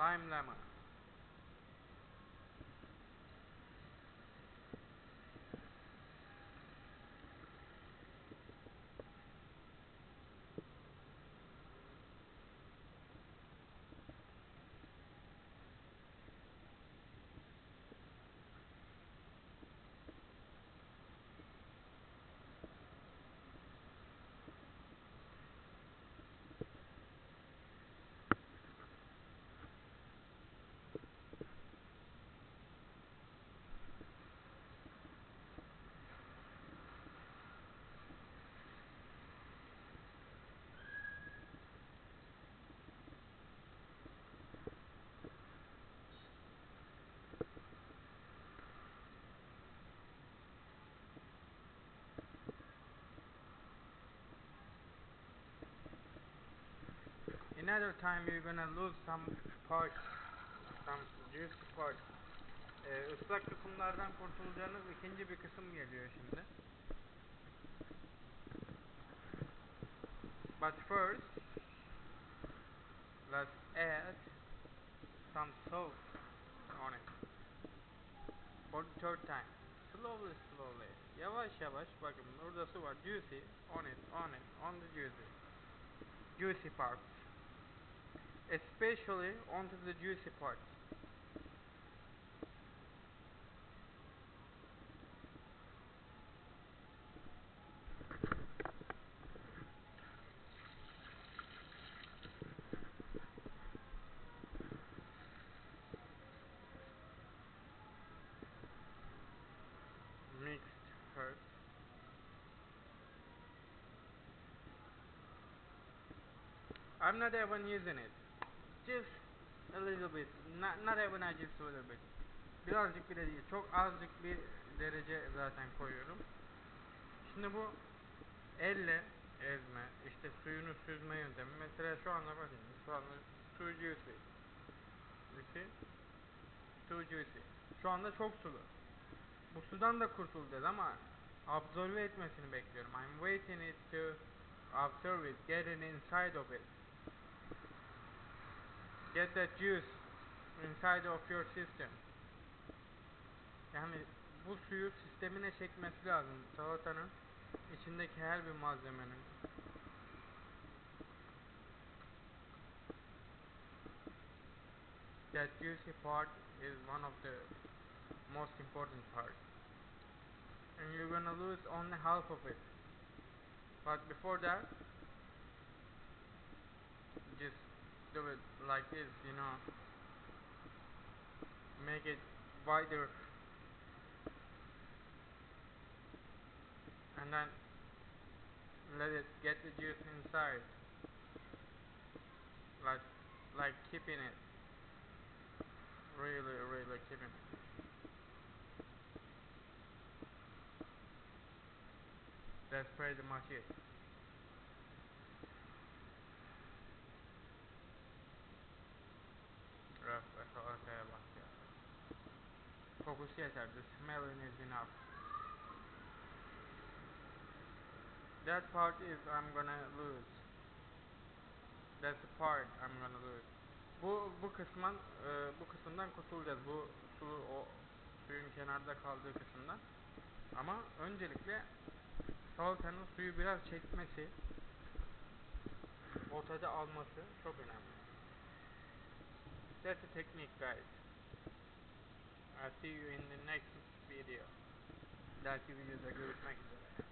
Lime lemon. Another time you're gonna lose some parts, some juicy parts. Islak kısımlardan kurtulacağınız ikinci bir kısım geliyor şimdi. But first, let's add some salt on it for the third time. Slowly, slowly. Yavaş yavaş. Bakın burada su var. Juicy. On it, on it, on the juicy. Juicy parts. Especially onto the juicy parts. Mixed first. I'm not even using it. Just a little bit. Not even just a little bit. Birazcık bile değil. Çok azıcık bir derece zaten koyuyorum. Şimdi bu elle ezme, işte suyunu süzme yöntemi. Mesela şu anda bakın, şu anda too juicy. You see? Too juicy. Şu anda çok sulu. Bu sudan da kurtulacağız ama absorbe etmesini bekliyorum. I'm waiting it to absorb it, get it inside of it. Get that juice inside of your system. Yani bu suyu sistemine çekmesi lazım. Salatanın içindeki her bir malzemenin. That juicy part is one of the most important parts. And you're gonna lose only half of it. But before that, just do it like this, you know. Make it wider. And then let it get the juice inside. Like keeping it. Really keeping it. That's pretty much it. Rough salataya bak ya. Kokusu yeter. The smelling is enough. That part is I'm gonna lose. That's the part I'm gonna lose. Bu kısımdan kurtulacağız. Bu o suyun kenarda kaldığı kısımdan. Ama öncelikle salatanın suyu biraz çekmesi, o tadı alması çok önemli. That's the technique, guys. I'll see you in the next video. Dahaki videoda görüşmek üzere.